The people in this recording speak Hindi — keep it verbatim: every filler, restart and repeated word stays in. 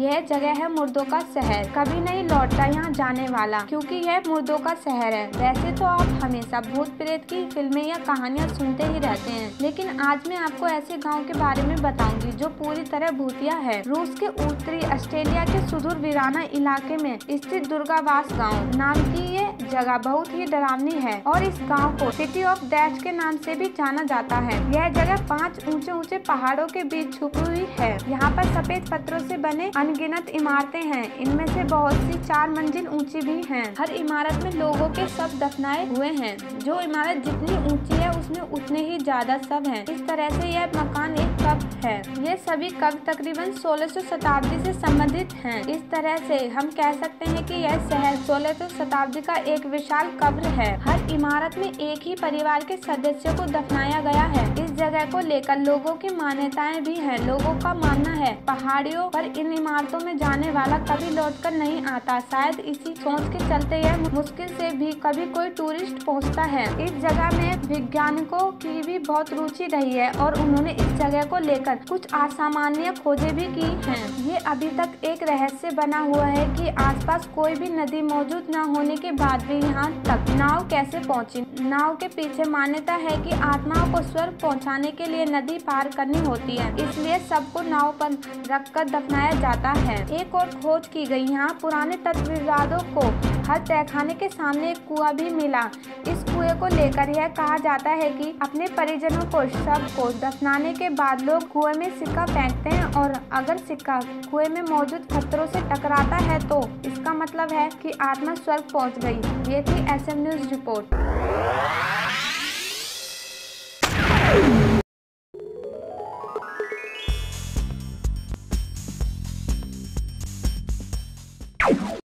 यह जगह है मुर्दों का शहर, कभी नहीं लौटता यहाँ जाने वाला, क्योंकि यह मुर्दों का शहर है। वैसे तो आप हमेशा भूत प्रेत की फिल्में या कहानियाँ सुनते ही रहते हैं, लेकिन आज मैं आपको ऐसे गांव के बारे में बताऊंगी जो पूरी तरह भूतिया है। रूस के उत्तरी ऑस्ट्रेलिया के सुदूर वीराना इलाके में स्थित दुर्गावास गाँव नाम की ये जगह बहुत ही डरावनी है और इस गाँव को सिटी ऑफ डेथ के नाम से भी जाना जाता है। यह जगह पाँच ऊंचे ऊंचे पहाड़ों के बीच छुपी हुई है। यहाँ पर सफेद पत्थरों से बने अनगिनत इमारतें हैं, इनमें से बहुत सी चार मंजिल ऊंची भी हैं। हर इमारत में लोगों के शव दफनाए हुए हैं। जो इमारत जितनी ऊंची है उसमें उतने ही ज्यादा शव हैं। इस तरह से यह मकान एक कब्र है। ये सभी कब्र तकरीबन सोलह सौ शताब्दी से संबंधित हैं। इस तरह से हम कह सकते हैं कि यह शहर सोलह सौ शताब्दी का एक विशाल कब्र है। हर इमारत में एक ही परिवार के सदस्यों को दफनाया गया है। इस जगह को लेकर लोगों की मान्यताएं भी हैं। लोगों का मानना है पहाड़ियों पर इन इमारतों में जाने वाला कभी लौटकर नहीं आता। शायद इसी सोच के चलते यह मुश्किल से भी कभी कोई टूरिस्ट पहुंचता है। इस जगह में वैज्ञानिकों की भी बहुत रुचि रही है और उन्होंने इस जगह को लेकर कुछ असामान्य खोजें भी की हैं। ये अभी तक एक रहस्य बना हुआ है कि आसपास कोई भी नदी मौजूद न होने के बाद भी यहाँ तक नाव कैसे पहुँची। नाव के पीछे मान्यता है कि आत्माओं को स्वर्ग पहुँचाने के लिए नदी पार करनी होती है, इसलिए सबको नाव पर रखकर दफनाया जाता है। एक और खोज की गई। यहाँ पुराने तत्ववादों को हर तहखाने के सामने एक कुआं भी मिला। इस कुएं को लेकर यह कहा जाता है कि अपने परिजनों को शव को दफनाने के बाद लोग कुएं में सिक्का फेंकते हैं और अगर सिक्का कुएं में मौजूद पत्थरों से टकराता है तो इसका मतलब है कि आत्मा स्वर्ग पहुंच गई। ये थी एस एम न्यूज रिपोर्ट।